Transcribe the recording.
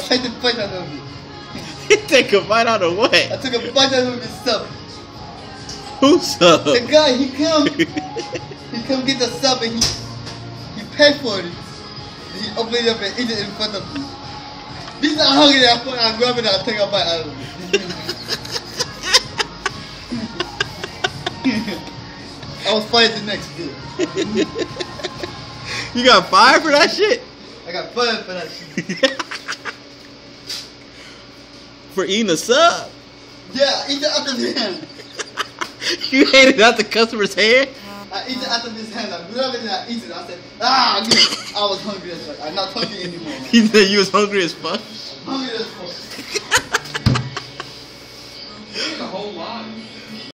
took a bite out of it. You take a bite out of what? I took a bite out of his sub. Who's sub? The guy, he come get the sub and he paid for it. He opened it up and ate it in front of me. He's not hungry. I grab it and I take a bite out of it. I was fired the next day. You got fired for that shit? I got fired for that shit. For eating a sub? Yeah, eat it out of his hand. You ate it out the customer's hand? I eat it out of his hand. I grab it and I eat it. I said, I was hungry as fuck. I'm not hungry anymore. You said you was hungry as fuck? Hungry as fuck. The whole lot.